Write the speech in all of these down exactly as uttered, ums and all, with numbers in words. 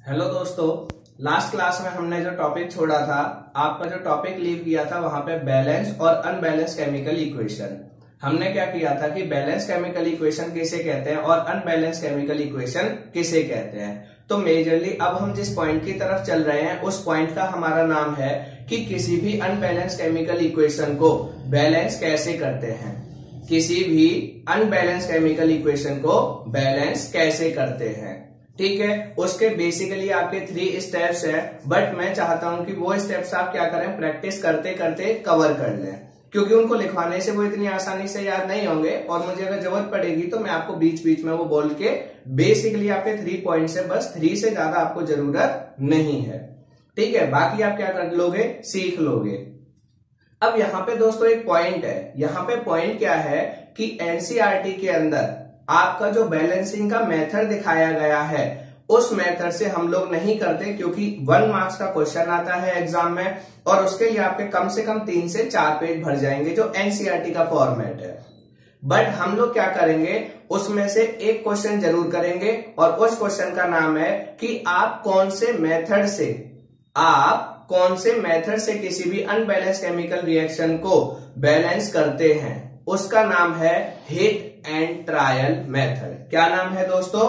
Hello दोस्तों, last class में हमने जो टॉपिक छोड़ा था, आपका जो टॉपिक लीव किया था वहां पे बैलेंस और अनबैलेंस केमिकल इक्वेशन। हमने क्या किया था कि बैलेंस केमिकल इक्वेशन किसे कहते हैं और अनबैलेंस केमिकल इक्वेशन किसे कहते हैं। तो मेजरली अब हम जिस पॉइंट की तरफ चल रहे हैं उस पॉइंट का हमारा नाम है कि किसी भी अनबैलेंस केमिकल इक्वेशन को बैलेंस कैसे करते हैं। किसी भी अनबैलेंस केमिकल इक्वेशन को बैलेंस कैसे करते हैं, ठीक है। उसके बेसिकली आपके थ्री स्टेप्स हैं, बट मैं चाहता हूं कि वो स्टेप्स आप क्या करें, प्रैक्टिस करते करते कवर कर लें, क्योंकि उनको लिखवाने से वो इतनी आसानी से याद नहीं होंगे और मुझे अगर जरूरत पड़ेगी तो मैं आपको बीच बीच में वो बोल के बेसिकली आपके थ्री पॉइंट से, बस थ्री से ज्यादा आपको जरूरत नहीं है, ठीक है। बाकी आप क्या कर लोगे, सीख लोगे। अब यहाँ पे दोस्तों एक पॉइंट है, यहाँ पे पॉइंट क्या है कि एनसीईआरटी के अंदर आपका जो बैलेंसिंग का मेथड दिखाया गया है उस मेथड से हम लोग नहीं करते, क्योंकि वन मार्क्स का क्वेश्चन आता है एग्जाम में और उसके लिए आपके कम से कम तीन से चार पेज भर जाएंगे जो एनसीईआरटी का फॉर्मेट है। बट हम लोग क्या करेंगे, उसमें से एक क्वेश्चन जरूर करेंगे और उस क्वेश्चन का नाम है कि आप कौन से मेथड से आप कौन से मेथड से किसी भी अनबैलेंस केमिकल रिएक्शन को बैलेंस करते हैं। उसका नाम है हिट एंड ट्रायल मेथड। क्या नाम है दोस्तों?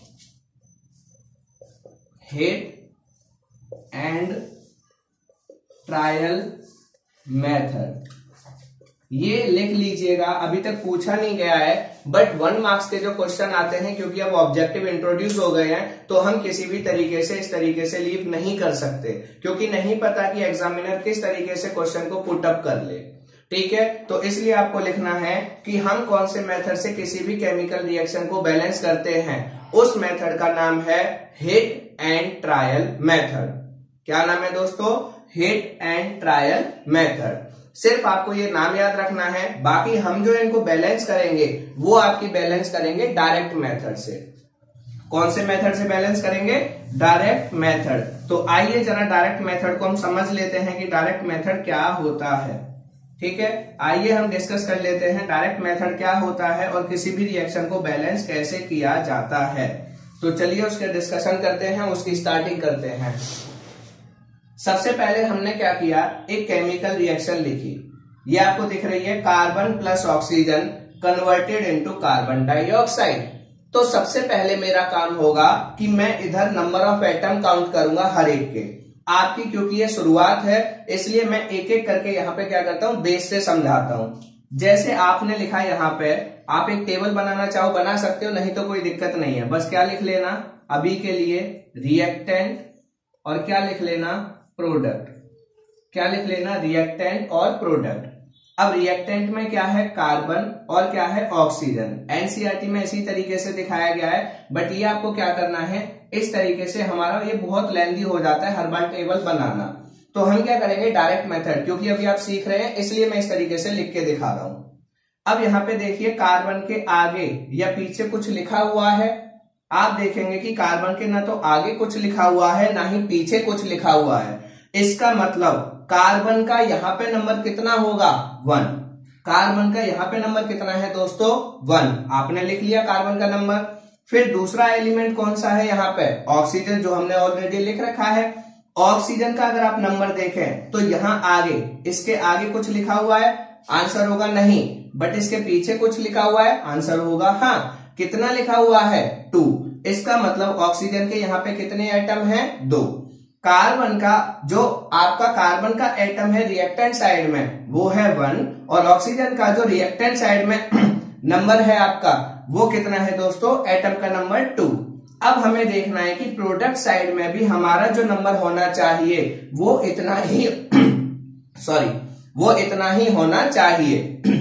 Hit and trial method. ये लिख लीजिएगा, अभी तक पूछा नहीं गया है बट वन मार्क्स के जो क्वेश्चन आते हैं, क्योंकि अब ऑब्जेक्टिव इंट्रोड्यूस हो गए हैं तो हम किसी भी तरीके से इस तरीके से लीव नहीं कर सकते, क्योंकि नहीं पता कि एग्जामिनर किस तरीके से क्वेश्चन को पुट अप कर ले, ठीक है। तो इसलिए आपको लिखना है कि हम कौन से मेथड से किसी भी केमिकल रिएक्शन को बैलेंस करते हैं। उस मेथड का नाम है हिट एंड ट्रायल मेथड। क्या नाम है दोस्तों? Hit and trial method. सिर्फ आपको ये नाम याद रखना है, बाकी हम जो इनको बैलेंस करेंगे वो आपकी बैलेंस करेंगे डायरेक्ट मेथड से। कौन से मेथड से बैलेंस करेंगे? Direct method. तो आइए जरा डायरेक्ट मेथड को हम समझ लेते हैं कि डायरेक्ट मेथड क्या होता है, ठीक है। आइए हम डिस्कस कर लेते हैं डायरेक्ट मेथड क्या होता है और किसी भी रिएक्शन को बैलेंस कैसे किया जाता है। तो चलिए उसके डिस्कशन करते हैं, उसकी स्टार्टिंग करते हैं। सबसे पहले हमने क्या किया, एक केमिकल रिएक्शन लिखी। ये आपको दिख रही है, carbon plus oxygen converted into carbon dioxide. तो सबसे पहले मेरा काम होगा कि मैं इधर नंबर ऑफ एटम काउंट करूंगा हर एक के। आपकी क्योंकि ये शुरुआत है इसलिए मैं एक एक करके यहाँ पे क्या करता हूँ, बेस से समझाता हूँ। जैसे आपने लिखा यहाँ पे, आप एक टेबल बनाना चाहो बना सकते हो, नहीं तो कोई दिक्कत नहीं है। बस क्या लिख लेना अभी के लिए, रिएक्टेंट, और क्या लिख लेना, प्रोडक्ट। क्या लिख लेना, रिएक्टेंट और प्रोडक्ट। अब रिएक्टेंट में क्या है, कार्बन, और क्या है, ऑक्सीजन। एनसीईआरटी में इसी तरीके से दिखाया गया है, बट ये आपको क्या करना है, इस तरीके से। हमारा ये बहुत लेंथी हो जाता है हर बार टेबल बनाना, तो हम क्या करेंगे, डायरेक्ट मेथड, क्योंकि अभी आप सीख रहे हैं इसलिए मैं इस तरीके से लिख के दिखा रहा हूं। अब यहाँ पे देखिए, कार्बन के आगे या पीछे कुछ लिखा हुआ है। आप देखेंगे कि कार्बन के ना तो आगे कुछ लिखा हुआ है ना ही पीछे कुछ लिखा हुआ है। इसका मतलब कार्बन का यहाँ पे नंबर कितना होगा, वन। कार्बन का यहाँ पे नंबर कितना है दोस्तों, वन। आपने लिख लिया कार्बन का नंबर। फिर दूसरा एलिमेंट कौन सा है यहाँ पे, ऑक्सीजन, जो हमने ऑलरेडी लिख रखा है। ऑक्सीजन का अगर आप नंबर देखें तो यहाँ आगे, इसके आगे कुछ लिखा हुआ है, आंसर होगा नहीं। बट इसके पीछे कुछ लिखा हुआ है, आंसर होगा हाँ। कितना लिखा हुआ है, टू। इसका मतलब ऑक्सीजन के यहाँ पे कितने एटम हैं, दो। कार्बन का जो आपका कार्बन का एटम है रिएक्टेंट साइड में वो है वन, और ऑक्सीजन का जो रिएक्टेंट साइड में नंबर है आपका वो कितना है दोस्तों, एटम का नंबर टू। अब हमें देखना है कि प्रोडक्ट साइड में भी हमारा जो नंबर होना चाहिए वो इतना ही सॉरी वो इतना ही होना चाहिए।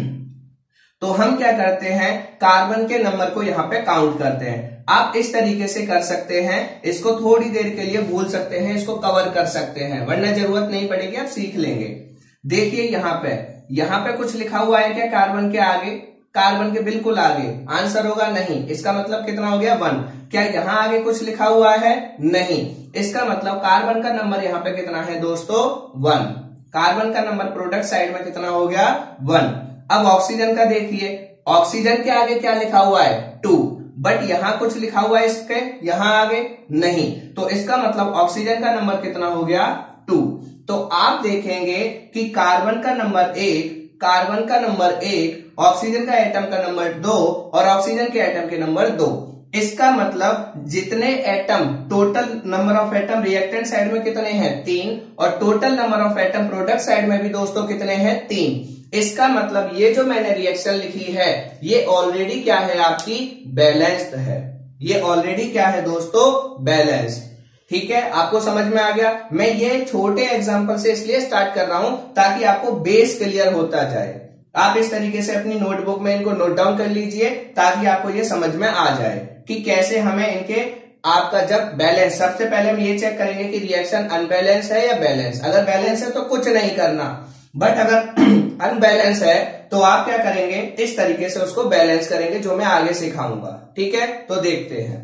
तो हम क्या करते हैं, कार्बन के नंबर को यहाँ पे काउंट करते हैं। आप इस तरीके से कर सकते हैं, इसको थोड़ी देर के लिए भूल सकते हैं, इसको कवर कर सकते हैं, वरना जरूरत नहीं पड़ेगी, आप सीख लेंगे। देखिए यहाँ पे, यहाँ पे कुछ लिखा हुआ है क्या, कार्बन के आगे, कार्बन के बिल्कुल आगे, आंसर होगा नहीं। इसका मतलब कितना हो गया, वन। क्या यहाँ आगे कुछ लिखा हुआ है, नहीं। इसका मतलब कार्बन का नंबर यहाँ पे कितना है दोस्तों, वन। कार्बन का नंबर प्रोडक्ट साइड में कितना हो गया, वन। अब ऑक्सीजन का देखिए, ऑक्सीजन के आगे क्या लिखा हुआ है, टू। बट यहां कुछ लिखा हुआ है इसके यहां आगे नहीं, तो इसका मतलब ऑक्सीजन का नंबर कितना हो गया टू। तो आप देखेंगे कि कार्बन का नंबर एक, कार्बन का नंबर एक, ऑक्सीजन का एटम का नंबर दो और ऑक्सीजन के एटम के नंबर दो। इसका मतलब जितने atom, total number of atom reactant side में कितने हैं तीन, और total number of atom product side में भी दोस्तों कितने हैं तीन। इसका मतलब ये जो मैंने रिएक्शन लिखी है ये ऑलरेडी क्या है आपकी बैलेंस्ड है, ये ऑलरेडी क्या है दोस्तों बैलेंस्ड। ठीक है, आपको समझ में आ गया। मैं ये छोटे एग्जांपल से इसलिए स्टार्ट कर रहा हूं ताकि आपको बेस क्लियर होता जाए। आप इस तरीके से अपनी नोटबुक में इनको नोट डाउन कर लीजिए ताकि आपको ये समझ में आ जाए कि कैसे हमें इनके, आपका जब बैलेंस, सबसे पहले हम ये चेक करेंगे कि रिएक्शन अनबैलेंस है या बैलेंस। अगर बैलेंस है तो कुछ नहीं करना, बट अगर अनबैलेंस है तो आप क्या करेंगे, इस तरीके से उसको बैलेंस करेंगे, जो मैं आगे सिखाऊंगा। ठीक है, तो देखते हैं।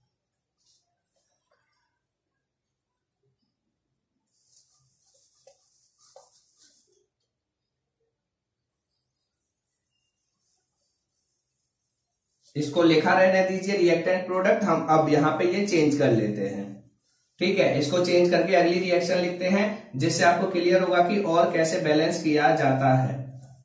इसको लिखा रहने दीजिए रिएक्टेंट प्रोडक्ट, हम अब यहां पे ये चेंज कर लेते हैं। ठीक है, इसको चेंज करके अगली रिएक्शन लिखते हैं जिससे आपको क्लियर होगा कि और कैसे बैलेंस किया जाता है।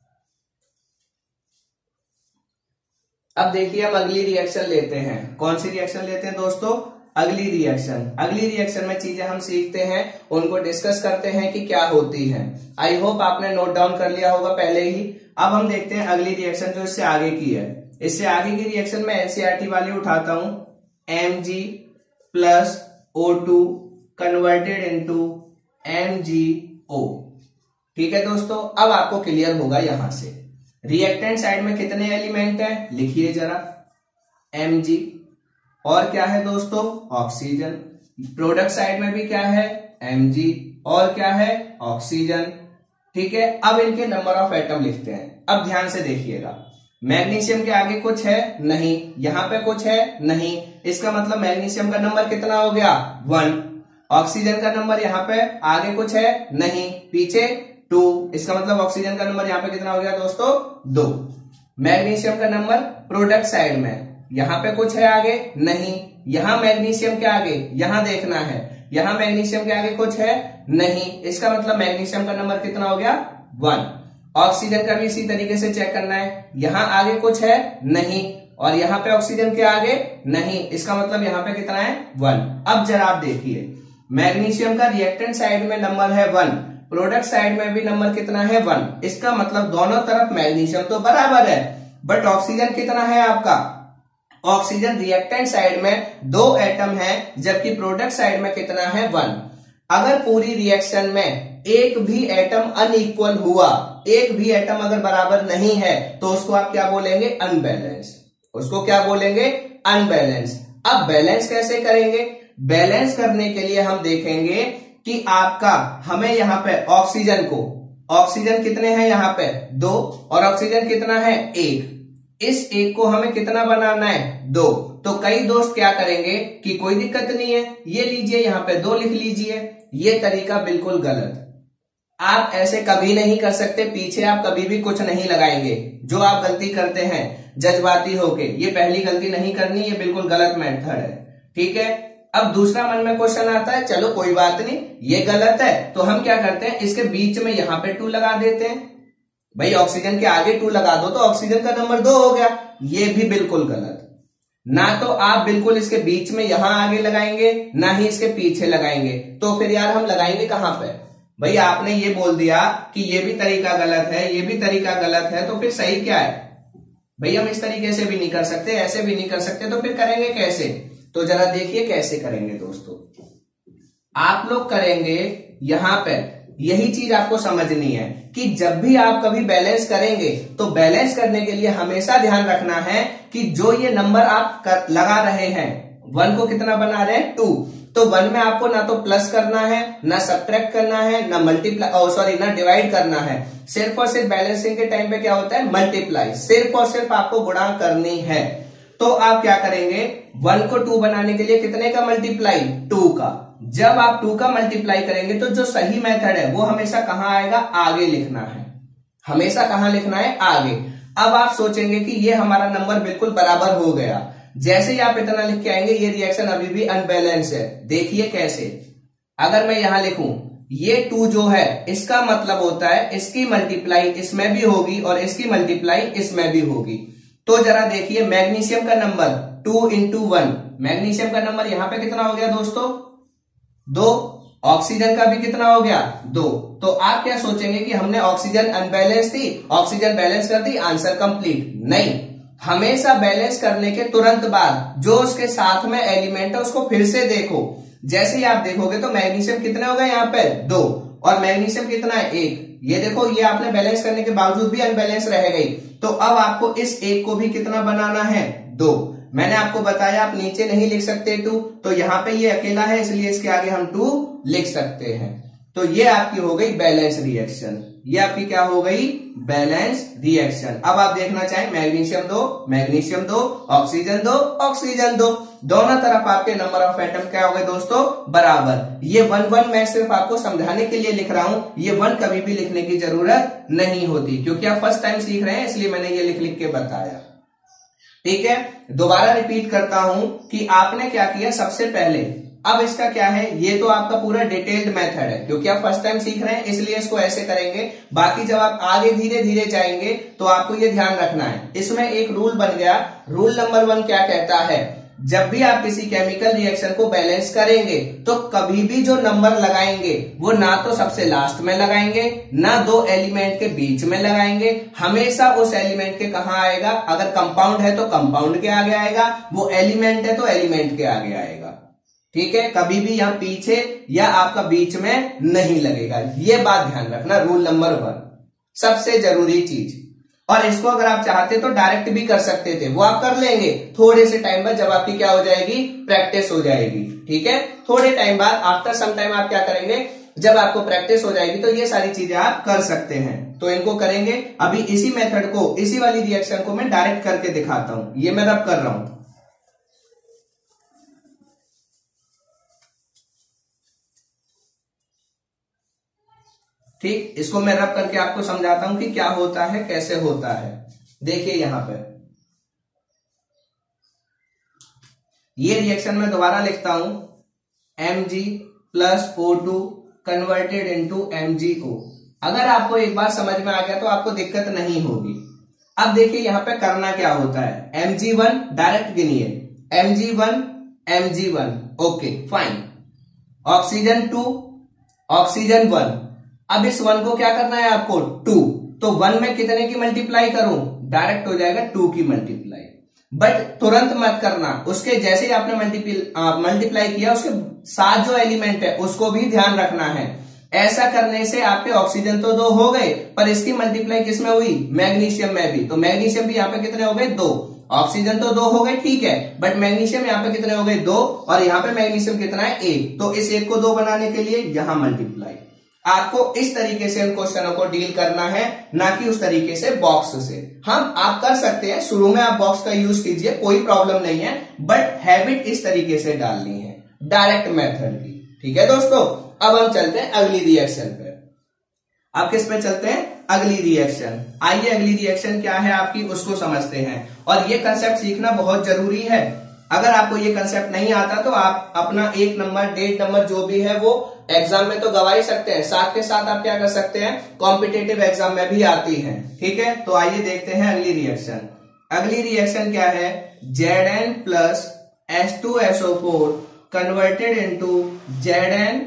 अब देखिए हम अगली रिएक्शन लेते हैं। कौन सी रिएक्शन लेते हैं दोस्तों, अगली रिएक्शन। अगली रिएक्शन में चीजें हम सीखते हैं, उनको डिस्कस करते हैं कि क्या होती है। आई होप आपने नोट डाउन कर लिया होगा पहले ही। अब हम देखते हैं अगली रिएक्शन जो इससे आगे की है। इससे आगे की रिएक्शन में एनसीईआरटी वाली उठाता हूं, M G plus O two converted into M G O. ठीक है दोस्तों, अब आपको क्लियर होगा यहां से रिएक्टेंट साइड में कितने एलिमेंट हैं, लिखिए जरा, Mg, और क्या है दोस्तों ऑक्सीजन। प्रोडक्ट साइड में भी क्या है Mg, और क्या है ऑक्सीजन। ठीक है, अब इनके नंबर ऑफ एटम लिखते हैं। अब ध्यान से देखिएगा, मैग्नीशियम के आगे कुछ है नहीं, यहां पे कुछ है नहीं, इसका मतलब मैग्नीशियम का नंबर कितना हो गया वन। ऑक्सीजन का नंबर यहाँ पे आगे कुछ है नहीं, पीछे टू, इसका मतलब ऑक्सीजन का नंबर यहाँ पे कितना हो गया दोस्तों दो। मैग्नीशियम का नंबर प्रोडक्ट साइड में, यहाँ पे कुछ है आगे नहीं, यहां मैग्नीशियम के आगे, यहां देखना है, यहां मैग्नीशियम के आगे कुछ है नहीं, इसका मतलब मैग्नीशियम का नंबर कितना हो गया वन। ऑक्सीजन का भी इसी तरीके से चेक करना है, यहां आगे कुछ है नहीं और यहां पे ऑक्सीजन के आगे नहीं, इसका मतलब यहां पे कितना है वन। अब जरा आप देखिए, मैग्नीशियम का रिएक्टेंट साइड में नंबर है वन, प्रोडक्ट साइड में भी नंबर कितना है वन, इसका मतलब दोनों तरफ मैग्नीशियम तो बराबर है, बट ऑक्सीजन कितना है आपका, ऑक्सीजन रिएक्टेंट साइड में दो एटम है जबकि प्रोडक्ट साइड में कितना है वन। अगर पूरी रिएक्शन में एक भी एटम अनइक्वल हुआ, एक भी एटम अगर बराबर नहीं है तो उसको आप क्या बोलेंगे अनबैलेंस, उसको क्या बोलेंगे अनबैलेंस। अब बैलेंस कैसे करेंगे, बैलेंस करने के लिए हम देखेंगे कि आपका, हमें यहां पे ऑक्सीजन को, ऑक्सीजन कितने हैं यहां पे दो और ऑक्सीजन कितना है एक, इस एक को हमें कितना बनाना है दो। तो कई दोस्त क्या करेंगे कि कोई दिक्कत नहीं है, ये लीजिए यहां पे दो लिख लीजिए, ये तरीका बिल्कुल गलत। आप ऐसे कभी नहीं कर सकते, पीछे आप कभी भी कुछ नहीं लगाएंगे। जो आप गलती करते हैं जज्बाती होके, ये पहली गलती नहीं करनी, ये बिल्कुल गलत मेथड है। ठीक है, अब दूसरा मन में क्वेश्चन आता है, चलो कोई बात नहीं ये गलत है तो हम क्या करते हैं इसके बीच में यहां पे टू लगा देते हैं। भाई ऑक्सीजन के आगे टू लगा दो तो ऑक्सीजन का नंबर दो हो गया, ये भी बिल्कुल गलत। ना तो आप बिल्कुल इसके बीच में यहां आगे लगाएंगे ना ही इसके पीछे लगाएंगे, तो फिर यार हम लगाएंगे कहां पे। भाई आपने ये बोल दिया कि ये भी तरीका गलत है, ये भी तरीका गलत है, तो फिर सही क्या है। भाई हम इस तरीके से भी नहीं कर सकते, ऐसे भी नहीं कर सकते, तो फिर करेंगे कैसे। तो जरा देखिए कैसे करेंगे दोस्तों, आप लोग करेंगे यहां पे, यही चीज आपको समझनी है कि जब भी आप कभी बैलेंस करेंगे तो बैलेंस करने के लिए हमेशा ध्यान रखना है कि जो ये नंबर आप कर, लगा रहे हैं, वन को कितना बना रहे हैं टू, तो वन में आपको ना तो प्लस करना है, ना सब्ट्रैक्ट करना है, ना मल्टीप्लाई, सॉरी ना डिवाइड करना है। सिर्फ और सिर्फ बैलेंसिंग के टाइम पे क्या होता है मल्टीप्लाई, सिर्फ और सिर्फ आपको गुणा करनी है। तो आप क्या करेंगे, वन को टू बनाने के लिए कितने का मल्टीप्लाई टू का। जब आप टू का मल्टीप्लाई करेंगे तो जो सही मेथड है वो हमेशा कहां आएगा, आगे लिखना है, हमेशा कहां लिखना है आगे। अब आप सोचेंगे कि ये हमारा नंबर बिल्कुल बराबर हो गया, जैसे ही आप इतना लिख के आएंगे ये रिएक्शन अभी भी अनबैलेंस है। देखिए कैसे, अगर मैं यहां लिखूं ये टू जो है इसका मतलब होता है इसकी मल्टीप्लाई इसमें भी होगी और इसकी मल्टीप्लाई इसमें भी होगी। तो जरा देखिए मैग्नीशियम का number two into one, magnesium का नंबर यहां पे कितना हो गया दोस्तों, दो। ऑक्सीजन का भी कितना हो गया, दो। तो आप क्या सोचेंगे कि हमने ऑक्सीजन अनबैलेंस थी, ऑक्सीजन बैलेंस कर दी, आंसर कंप्लीट। नहीं, हमेशा बैलेंस करने के तुरंत बाद जो उसके साथ में एलिमेंट है उसको फिर से देखो। जैसे ही आप देखोगे तो मैग्नीशियम कितने हो गए यहाँ पे, दो, और मैग्नीशियम कितना है, एक। ये देखो ये आपने बैलेंस करने के बावजूद भी अनबैलेंस रह गई। तो अब आपको इस एक को भी कितना बनाना है, दो। मैंने आपको बताया आप नीचे नहीं लिख सकते टू, तो यहाँ पे ये अकेला है इसलिए इसके आगे हम टू लिख सकते हैं। तो ये आपकी हो गई बैलेंस रिएक्शन, ये आपकी क्या हो गई, बैलेंस रिएक्शन। अब आप देखना चाहें मैग्नीशियम दो, मैग्नीशियम दो, ऑक्सीजन दो, ऑक्सीजन दो, दोनों तरफ आपके नंबर ऑफ एटम क्या हो गए दोस्तों, बराबर। ये वन वन मैं सिर्फ आपको समझाने के लिए लिख रहा हूं, ये वन कभी भी लिखने की जरूरत नहीं होती क्योंकि आप फर्स्ट टाइम सीख रहे हैं इसलिए मैंने ये लिख लिख के बताया। ठीक है, दोबारा रिपीट करता हूं कि आपने क्या किया सबसे पहले। अब इसका क्या है, ये तो आपका पूरा डिटेल्ड मेथड है क्योंकि आप फर्स्ट टाइम सीख रहे हैं इसलिए इसको ऐसे करेंगे। बाकी जब आप आगे धीरे धीरे जाएंगे तो आपको ये ध्यान रखना है, इसमें एक रूल बन गया। रूल नंबर वन क्या कहता है, जब भी आप किसी केमिकल रिएक्शन को बैलेंस करेंगे तो कभी भी जो नंबर लगाएंगे वो ना तो सबसे लास्ट में लगाएंगे ना दो एलिमेंट के बीच में लगाएंगे, हमेशा उस एलिमेंट के कहां आएगा, अगर कंपाउंड है तो कंपाउंड के आगे आएगा, वो एलिमेंट है तो एलिमेंट के आगे आएगा। ठीक है, कभी भी यहां पीछे या आपका बीच में नहीं लगेगा, ये बात ध्यान रखना। रूल नंबर वन सबसे जरूरी चीज। और इसको अगर आप चाहते तो डायरेक्ट भी कर सकते थे, वो आप कर लेंगे थोड़े से टाइम बाद जब आपकी क्या हो जाएगी, प्रैक्टिस हो जाएगी। ठीक है, थोड़े टाइम बाद आफ्टर सम टाइम आप क्या करेंगे, जब आपको प्रैक्टिस हो जाएगी तो ये सारी चीजें आप कर सकते हैं। तो इनको करेंगे। अभी इसी मेथड को, इसी वाली रिएक्शन को मैं डायरेक्ट करके दिखाता हूं। ये मैं रब कर रहा हूं, ठीक, इसको मैं रब करके आपको समझाता हूं कि क्या होता है, कैसे होता है। देखिए यहां पर ये रिएक्शन मैं दोबारा लिखता हूं, Mg plus O two converted into M G O. अगर आपको एक बार समझ में आ गया तो आपको दिक्कत नहीं होगी। अब देखिए यहां पे करना क्या होता है, एम जी वन डायरेक्ट गिनिए, M G one, M G one, okay fine. Oxygen two, oxygen one. अब इस वन को क्या करना है आपको, टू। तो वन में कितने की मल्टीप्लाई करूं, डायरेक्ट हो जाएगा टू की मल्टीप्लाई। बट तुरंत मत करना, उसके जैसे ही आपने मल्टीप्लाई मल्टीप्लाई किया उसके साथ जो एलिमेंट है उसको भी ध्यान रखना है। ऐसा करने से आपके ऑक्सीजन तो दो हो गए पर इसकी मल्टीप्लाई किसमें हुई, मैग्नीशियम में भी। तो मैग्नीशियम भी यहाँ पे कितने हो गए, दो। ऑक्सीजन तो दो हो गए, ठीक है, बट मैग्नीशियम यहाँ पे कितने हो गए, दो। और यहाँ पे मैग्नीशियम कितना है, एक। तो इस एक को दो बनाने के लिए यहां मल्टीप्लाई। आपको इस तरीके से इन क्वेश्चनों को डील करना है, ना कि उस तरीके से बॉक्स से। हम आप कर सकते हैं, शुरू में आप बॉक्स का यूज कीजिए, कोई प्रॉब्लम नहीं है, बट हैबिट इस तरीके से डालनी है, डायरेक्ट मेथड की। ठीक है दोस्तों, अब हम चलते हैं अगली रिएक्शन पे। अब किस पे चलते हैं, अगली रिएक्शन। आइए अगली रिएक्शन क्या है आपकी, उसको समझते हैं। और ये कंसेप्ट सीखना बहुत जरूरी है। अगर आपको ये कंसेप्ट नहीं आता तो आप अपना एक नंबर, डेढ़ नंबर जो भी है वो एग्जाम में तो गवा ही सकते हैं, साथ के साथ आप क्या कर सकते हैं, कॉम्पिटेटिव एग्जाम में भी आती है। ठीक है, तो आइए देखते हैं अगली रिएक्शन। अगली रिएक्शन क्या है, Z N plus S two S O four converted into Z N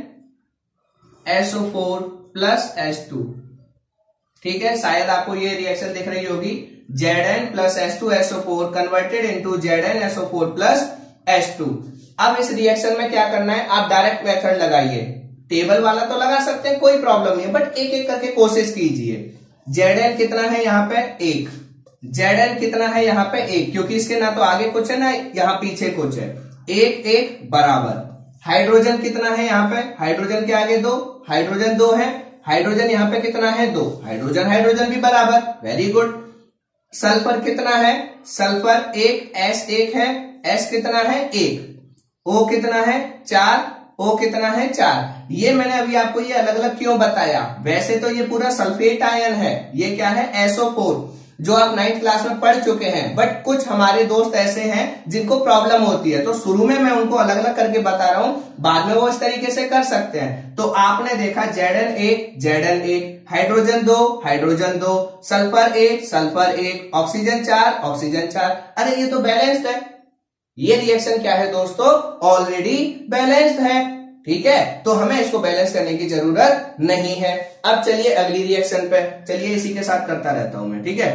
S O four plus S two. ठीक है, शायद आपको ये रिएक्शन दिख रही होगी, Z N plus S two S O four converted into Z N S O four plus S two. अब इस रिएक्शन में क्या करना है, आप डायरेक्ट मेथड लगाइए। टेबल वाला तो लगा सकते हैं, कोई प्रॉब्लम नहीं है, बट एक एक करके कोशिश कीजिए। जेड एन कितना है यहाँ पे, एक। जेड एन कितना है यहाँ पे, एक, क्योंकि इसके ना तो आगे कुछ है ना यहाँ पीछे कुछ है। एक एक बराबर। हाइड्रोजन कितना है यहाँ पे, हाइड्रोजन के आगे दो, हाइड्रोजन दो है। हाइड्रोजन यहाँ पे कितना है, दो। हाइड्रोजन हाइड्रोजन भी बराबर, वेरी गुड। सल्फर कितना है, सल्फर एक, एस एक है, एस कितना है, एक। ओ कितना है, चार, ओ कितना है, चार। ये मैंने अभी आपको ये अलग अलग क्यों बताया, वैसे तो ये पूरा सल्फेट आयन है, ये क्या है, एस ओ फोर। जो आप नाइन्थ क्लास में पढ़ चुके हैं, बट कुछ हमारे दोस्त ऐसे हैं जिनको प्रॉब्लम होती है, तो शुरू में मैं उनको अलग अलग करके बता रहा हूं, बाद में वो इस तरीके से कर सकते हैं। तो आपने देखा जेड एन एक, जेड एन एक, हाइड्रोजन दो, हाइड्रोजन दो, सल्फर एक, सल्फर एक, ऑक्सीजन चार, ऑक्सीजन चार। अरे ये तो बैलेंस्ड है। ये रिएक्शन क्या है दोस्तों? ऑलरेडी बैलेंस्ड है। ठीक है, तो हमें इसको बैलेंस करने की जरूरत नहीं है। अब चलिए अगली रिएक्शन पे, चलिए इसी के साथ करता रहता हूं मैं। ठीक है,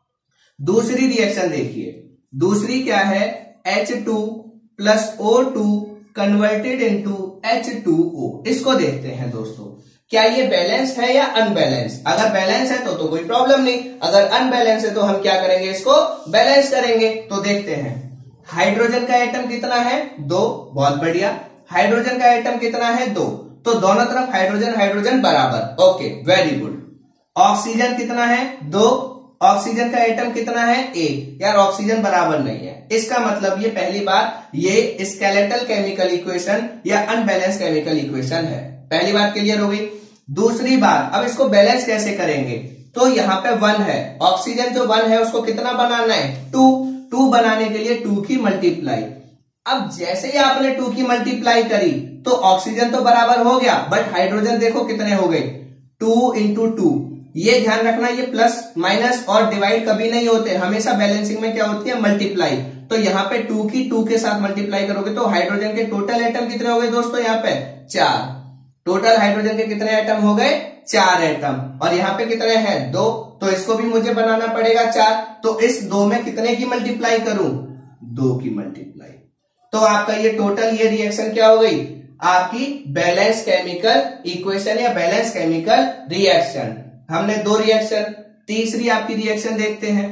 दूसरी रिएक्शन देखिए। दूसरी क्या है? H two plus O two converted into H two O. इसको देखते हैं दोस्तों, क्या ये बैलेंस है या अनबैलेंस? अगर बैलेंस है तो तो कोई प्रॉब्लम नहीं, अगर अनबैलेंस है तो हम क्या करेंगे? इसको बैलेंस करेंगे। तो देखते हैं, हाइड्रोजन का एटम कितना है? दो। बहुत बढ़िया। हाइड्रोजन का एटम कितना है? दो। तो दोनों तरफ हाइड्रोजन हाइड्रोजन बराबर। Okay, very good. ऑक्सीजन कितना है? दो। ऑक्सीजन का एटम कितना है? एक। यार ऑक्सीजन बराबर नहीं है, इसका मतलब ये पहली बात ये स्केलेटल केमिकल इक्वेशन या अनबैलेंस केमिकल इक्वेशन है। पहली बात क्लियर हो गई। दूसरी बात, अब इसको बैलेंस कैसे करेंगे? तो यहाँ पे वन है, ऑक्सीजन जो वन है उसको कितना बनाना है? टू। टू बनाने के लिए टू की मल्टीप्लाई। अब जैसे ही आपने टू की मल्टीप्लाई करी तो ऑक्सीजन तो बराबर हो गया, बट हाइड्रोजन देखो कितने हो गए? Two into two. ये ध्यान रखना, ये प्लस माइनस और डिवाइड कभी नहीं होते, हमेशा बैलेंसिंग में क्या होती है? मल्टीप्लाई। तो यहाँ पे टू की टू के साथ मल्टीप्लाई करोगे तो हाइड्रोजन के टोटल एटम कितने हो गए दोस्तों? यहाँ पे चार। टोटल हाइड्रोजन के कितने एटम हो गए? चार एटम। और यहाँ पे कितने हैं? दो। तो इसको भी मुझे बनाना पड़ेगा चार। तो इस दो में कितने की मल्टीप्लाई करूं? दो की मल्टीप्लाई। तो आपका ये टोटल ये रिएक्शन क्या हो गई? आपकी बैलेंस केमिकल इक्वेशन या बैलेंस केमिकल रिएक्शन। हमने दो रिएक्शन, तीसरी आपकी रिएक्शन देखते हैं।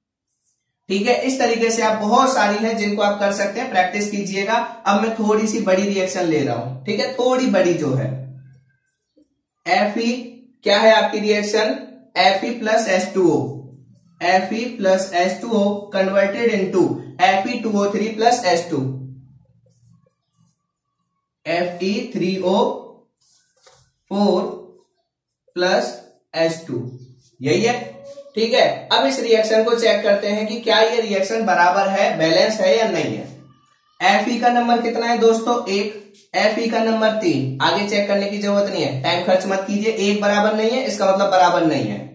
ठीक है, इस तरीके से आप बहुत सारी हैं जिनको आप कर सकते हैं, प्रैक्टिस कीजिएगा। अब मैं थोड़ी सी बड़ी रिएक्शन ले रहा हूं। ठीक है, थोड़ी बड़ी जो है एफ ई, क्या है आपकी reaction? F E plus H two O. F E plus H two O converted into F E two O three plus H two. F E three O four plus H two, यही है। ठीक है, अब इस reaction को check करते हैं कि क्या ये रिएक्शन बराबर है, बैलेंस है या नहीं है। एफ ई का नंबर कितना है दोस्तों? एक। एफ ई का नंबर तीन। आगे चेक करने की जरूरत नहीं है, टाइम खर्च मत कीजिए। एक बराबर नहीं है इसका मतलब बराबर नहीं है।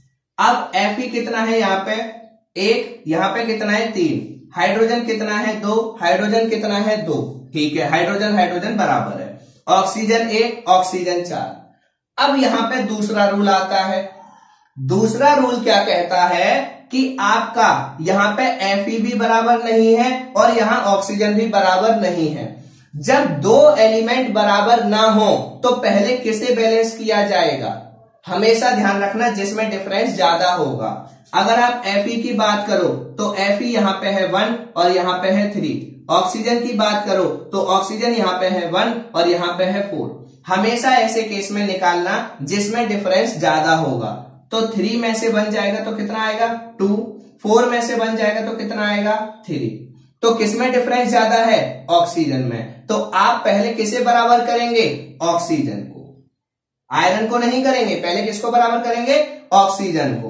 अब एफ ई कितना है? यहाँ पे एक, यहाँ पे कितना है? तीन। हाइड्रोजन कितना है? दो। हाइड्रोजन कितना है? दो। ठीक है, हाइड्रोजन हाइड्रोजन बराबर है। ऑक्सीजन एक, ऑक्सीजन चार। अब यहाँ पे दूसरा रूल आता है। दूसरा रूल क्या कहता है कि आपका यहाँ पे एफ ई भी बराबर नहीं है और यहाँ ऑक्सीजन भी बराबर नहीं है। जब दो एलिमेंट बराबर ना हो तो पहले किसे बैलेंस किया जाएगा? हमेशा ध्यान रखना जिसमें डिफरेंस ज्यादा होगा। अगर आप एफ ई की बात करो तो एफ ई यहाँ पे है वन और यहाँ पे है थ्री। ऑक्सीजन की बात करो तो ऑक्सीजन यहाँ पे है वन और यहाँ पे है फोर। हमेशा ऐसे केस में निकालना जिसमें डिफरेंस ज्यादा होगा। तो थ्री में से बन जाएगा तो कितना आएगा? टू। फोर में से बन जाएगा तो कितना आएगा? थ्री। तो किसमें डिफरेंस ज्यादा है? ऑक्सीजन में। तो आप पहले किसे बराबर करेंगे? ऑक्सीजन को। आयरन को नहीं करेंगे, पहले किसको बराबर करेंगे? ऑक्सीजन को।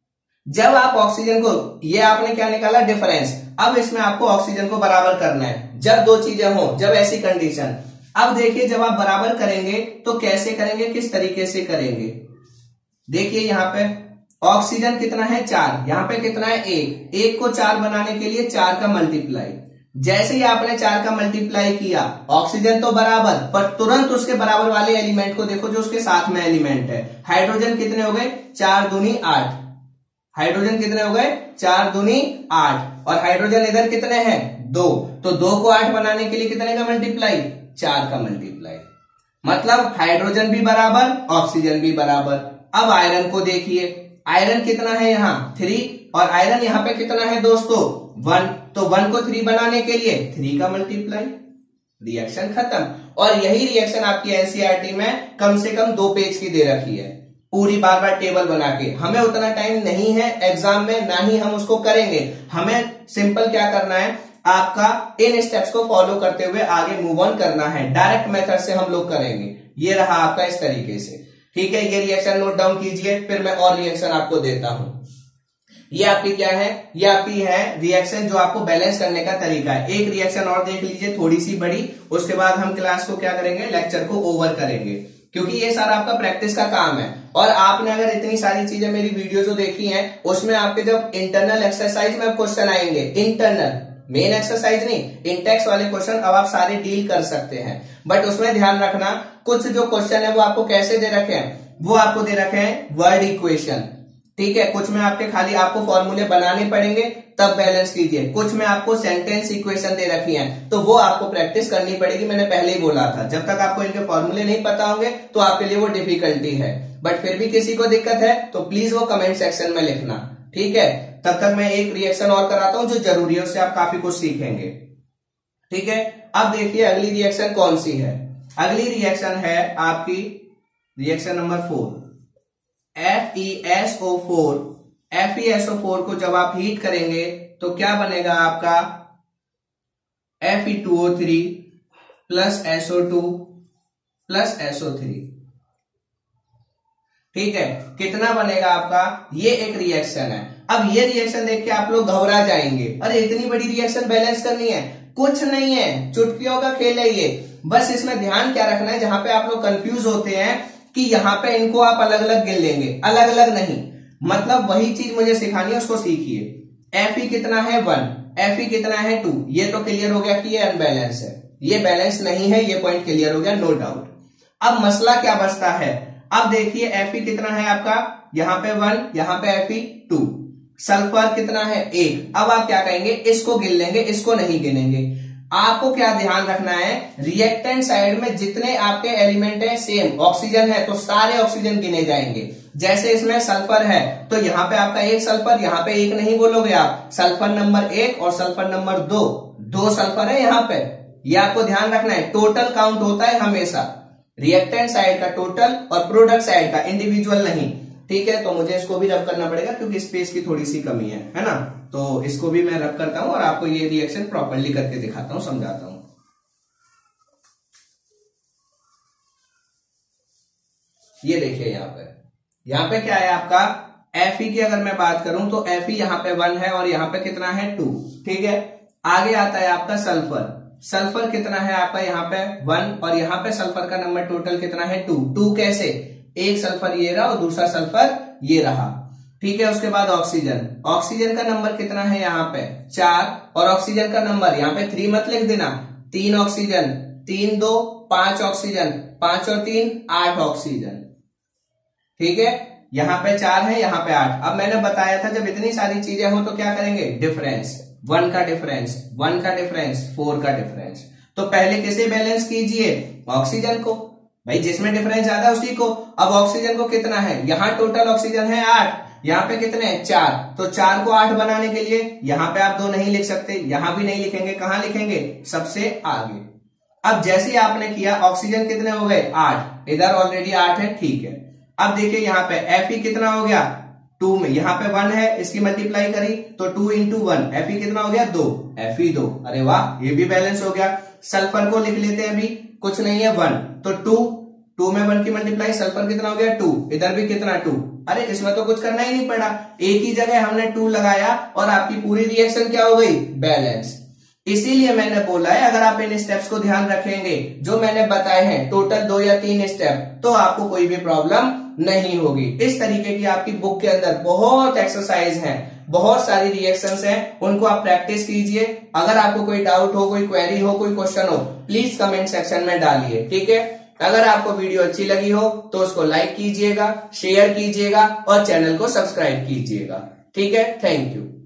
जब आप ऑक्सीजन को, ये आपने क्या निकाला? डिफरेंस। अब इसमें आपको ऑक्सीजन को बराबर करना है जब दो चीजें हो, जब ऐसी कंडीशन। अब देखिए जब आप बराबर करेंगे तो कैसे करेंगे, किस तरीके से करेंगे? देखिए यहाँ पे ऑक्सीजन कितना है? चार। यहाँ पे कितना है? एक। एक को चार बनाने के लिए चार का मल्टीप्लाई। जैसे ही आपने चार का मल्टीप्लाई किया, ऑक्सीजन तो बराबर, पर तुरंत उसके बराबर वाले एलिमेंट को देखो जो उसके साथ में एलिमेंट है। हाइड्रोजन कितने हो गए? चार दूनी आठ। हाइड्रोजन कितने हो गए? चार दूनी आठ। और हाइड्रोजन इधर कितने हैं? दो। तो दो को आठ बनाने के लिए कितने का मल्टीप्लाई? चार का मल्टीप्लाई। मतलब हाइड्रोजन भी बराबर, ऑक्सीजन भी बराबर। अब आयरन को देखिए, आयरन कितना है यहाँ? थ्री। और आयरन यहाँ पे कितना है दोस्तों? वन। तो वन को थ्री बनाने के लिए थ्री का मल्टीप्लाई। रिएक्शन खत्म। और यही रिएक्शन आपकी एनसीईआरटी में कम से कम दो पेज की दे रखी है, पूरी बार बार टेबल बना के। हमें उतना टाइम नहीं है एग्जाम में, ना ही हम उसको करेंगे। हमें सिंपल क्या करना है, आपका इन स्टेप्स को फॉलो करते हुए आगे मूव ऑन करना है। डायरेक्ट मेथड से हम लोग करेंगे। ये रहा आपका इस तरीके से। ठीक है, ये रिएक्शन नोट डाउन कीजिए, फिर मैं और रिएक्शन आपको देता हूं। ये आपकी क्या है, ये आपकी है रिएक्शन जो आपको बैलेंस करने का तरीका है। एक रिएक्शन और देख लीजिए थोड़ी सी बड़ी, उसके बाद हम क्लास को क्या करेंगे, लेक्चर को ओवर करेंगे, क्योंकि ये सारा आपका प्रैक्टिस का काम है। और आपने अगर इतनी सारी चीजें मेरी वीडियो जो देखी हैं, उसमें आपके जब इंटरनल एक्सरसाइज में क्वेश्चन आएंगे, इंटरनल मेन एक्सरसाइज नहीं, इंटेक्स वाले क्वेश्चन अब आप सारे डील कर सकते हैं। बट उसमें ध्यान रखना, कुछ जो क्वेश्चन है वो आपको कैसे दे रखे हैं, वो आपको दे रखे हैं वर्ड इक्वेशन, ठीक है। कुछ में आपके खाली आपको फॉर्मूले बनाने पड़ेंगे तब बैलेंस कीजिए, कुछ में आपको सेंटेंस इक्वेशन दे रखी है तो वो आपको प्रैक्टिस करनी पड़ेगी। मैंने पहले ही बोला था, जब तक आपको इनके फॉर्मूले नहीं पता होंगे तो आपके लिए वो डिफिकल्टी है। बट फिर भी किसी को दिक्कत है तो प्लीज वो कमेंट सेक्शन में लिखना, ठीक है। तब तक मैं एक रिएक्शन और कराता हूं जो जरूरी है, उससे आप काफी कुछ सीखेंगे, ठीक है। अब देखिए अगली रिएक्शन कौन सी है। अगली रिएक्शन है आपकी reaction number four, F E S O four. F E S O four को जब आप हीट करेंगे तो क्या बनेगा आपका, F E two O three plus S O two plus S O three, ठीक है। कितना बनेगा आपका, ये एक रिएक्शन है। अब ये रिएक्शन देख के आप लोग घबरा जाएंगे, अरे इतनी बड़ी रिएक्शन बैलेंस करनी है, कुछ नहीं है, चुटकियों का खेल है ये। बस इसमें ध्यान क्या रखना है, जहां पे आप लोग कंफ्यूज होते हैं कि यहाँ पे इनको आप अलग अलग गिन लेंगे, अलग अलग नहीं, मतलब वही चीज मुझे सिखानी है, उसको सीखिए। एफ ई कितना है वन, एफ ई कितना है टू, ये तो क्लियर हो गया कि ये अनबैलेंस है, ये बैलेंस नहीं है, ये पॉइंट क्लियर हो गया, नो डाउट। अब मसला क्या बचता है, अब देखिए एफ ई कितना है आपका, यहाँ पे वन, यहाँ पे एफ ई टू, सल्फर कितना है एक। अब आप क्या कहेंगे, इसको गिन लेंगे, इसको नहीं गिनेंगे। आपको क्या ध्यान रखना है, रिएक्टेंट साइड में जितने आपके एलिमेंट है सेम, ऑक्सीजन है तो सारे ऑक्सीजन गिने जाएंगे। जैसे इसमें सल्फर है तो यहाँ पे आपका एक सल्फर, यहाँ पे एक नहीं बोलोगे आप, सल्फर नंबर एक और सल्फर नंबर दो, दो सल्फर है यहाँ पे, ये आपको ध्यान रखना है। टोटल काउंट होता है हमेशा, रिएक्टेंट साइड का टोटल और प्रोडक्ट साइड का इंडिविजुअल नहीं, ठीक है। तो मुझे इसको भी रब करना पड़ेगा क्योंकि स्पेस की थोड़ी सी कमी है, है ना। तो इसको भी मैं रब करता हूं और आपको ये रिएक्शन प्रॉपर्ली करके दिखाता हूं, समझाता हूं। ये देखिए यहाँ पे, यहाँ पे क्या है आपका, एफ ई की अगर मैं बात करूं तो एफ ई यहाँ पे वन है और यहाँ पे कितना है टू, ठीक है। आगे आता है आपका सल्फर, सल्फर कितना है आपका यहाँ पे वन और यहाँ पे सल्फर का नंबर टोटल कितना है टू। टू कैसे, एक सल्फर ये रहा और दूसरा सल्फर ये रहा, ठीक है। उसके बाद ऑक्सीजन, ऑक्सीजन का नंबर कितना है यहाँ पे चार और ऑक्सीजन का नंबर यहाँ पे थ्री मत लिख देना, तीन ऑक्सीजन, तीन दो पांच ऑक्सीजन, पांच और तीन आठ ऑक्सीजन, ठीक है। यहाँ पे चार है, यहाँ पे आठ। अब मैंने बताया था जब इतनी सारी चीजें हो तो क्या करेंगे, डिफरेंस, वन का डिफरेंस, वन का डिफरेंस, फोर का डिफरेंस। तो पहले किसे बैलेंस कीजिए, ऑक्सीजन को, भाई जिसमें डिफरेंस ज्यादा उसी को। अब ऑक्सीजन को कितना है, यहाँ टोटल ऑक्सीजन है आठ, यहाँ पे कितने हैं चार, तो चार को आठ बनाने के लिए यहाँ पे आप दो नहीं लिख सकते, यहाँ भी नहीं लिखेंगे, कहाँ लिखेंगे, सबसे आगे। अब जैसे आपने किया ऑक्सीजन कितने हो गए आठ, इधर ऑलरेडी आठ है, ठीक है। अब देखिए यहाँ पे एफ ई कितना हो गया टू में, यहाँ पे वन है, इसकी मल्टीप्लाई करी तो two into one, F E कितना हो गया दो, एफ ई दो, अरे वाह ये भी बैलेंस हो गया। सल्फर को लिख लेते हैं, अभी कुछ नहीं है वन, तो टू, टू में वन की मल्टीप्लाई, सल्फर कितना हो गया टू, इधर भी कितना टू, अरे इसमें तो कुछ करना ही नहीं पड़ा, एक ही जगह हमने टू लगाया और आपकी पूरी रिएक्शन क्या हो गई, बैलेंस। इसीलिए मैंने बोला है अगर आप इन स्टेप्स को ध्यान रखेंगे जो मैंने बताए हैं, टोटल दो या तीन स्टेप, तो आपको कोई भी प्रॉब्लम नहीं होगी। इस तरीके की आपकी बुक के अंदर बहुत एक्सरसाइज हैं, बहुत सारी रिएक्शंस हैं, उनको आप प्रैक्टिस कीजिए। अगर आपको कोई डाउट हो, कोई क्वेरी हो, कोई क्वेश्चन हो, प्लीज कमेंट सेक्शन में डालिए, ठीक है। अगर आपको वीडियो अच्छी लगी हो तो उसको लाइक कीजिएगा, शेयर कीजिएगा और चैनल को सब्सक्राइब कीजिएगा, ठीक है। Thank you.